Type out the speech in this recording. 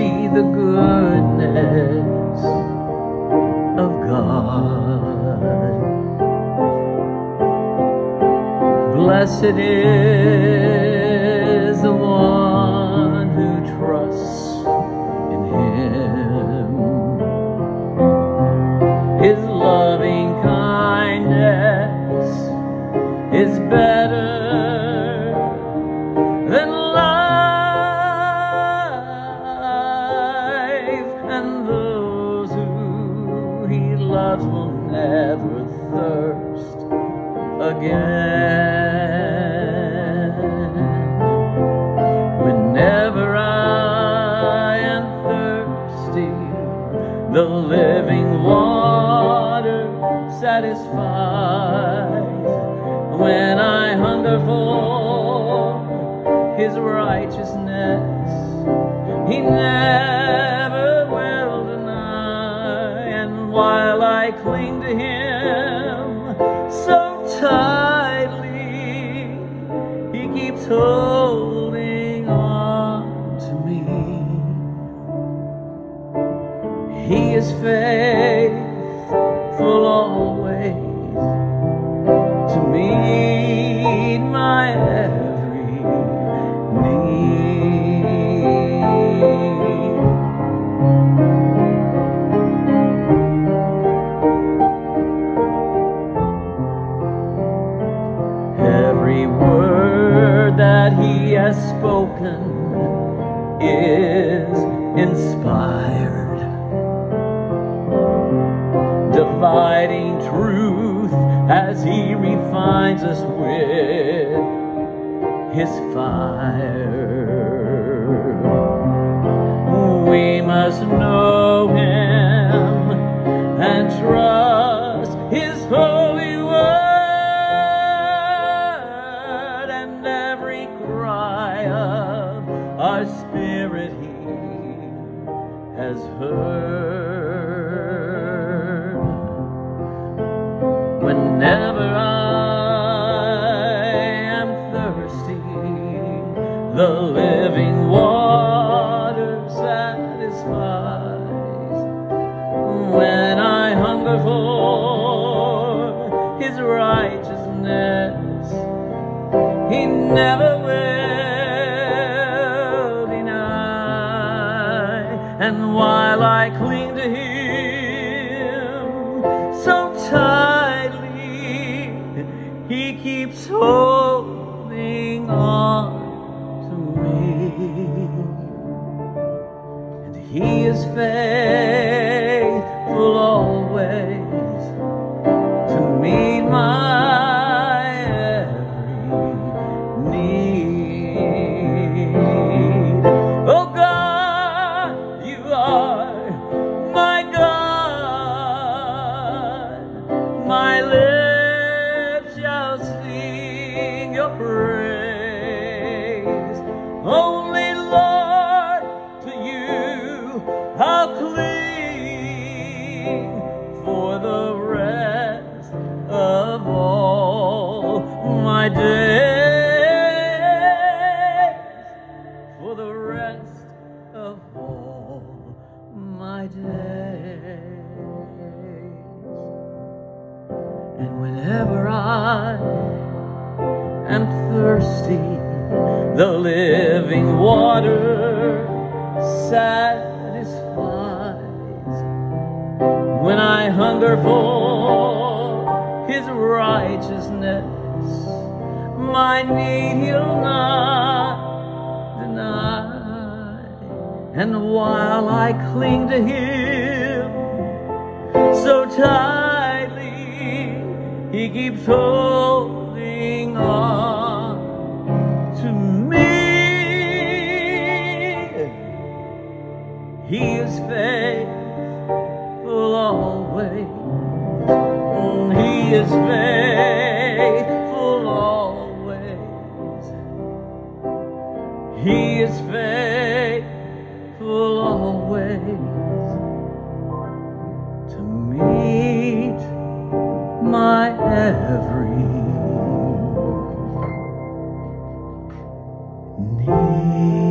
see the goodness of God. Blessed is the one who trusts in Him. His loving kindness is better than life, and those who He loves will never thirst again. Whenever I am thirsty, the living water satisfies. When I hunger for His righteousness, He never will deny. And while I cling to Him so tightly, He keeps holding on to me. He is faithful always to meet my every need. Every word that He has spoken is inspired, dividing truth as He refines us with His fire. We must know Him and trust His holy word, and every cry of our spirit He has heard. Whenever I am thirsty, the living water satisfies. When I hunger for His righteousness, He never will deny. And while I cling to Him so tightly, He keeps holding on to me. And He is faithful always to meet my every need. Oh God, You are my God. My lips shall sing Your praise. Only, Lord, to You I'll cling for the rest of all my days. For the rest of all my days. And whenever I am thirsty, the living water satisfies. When I hunger for His righteousness, my need He'll not deny. And while I cling to Him so tightly, He keeps holding on to me. He is faithful always. He is faithful always. He is faithful always to meet my every need.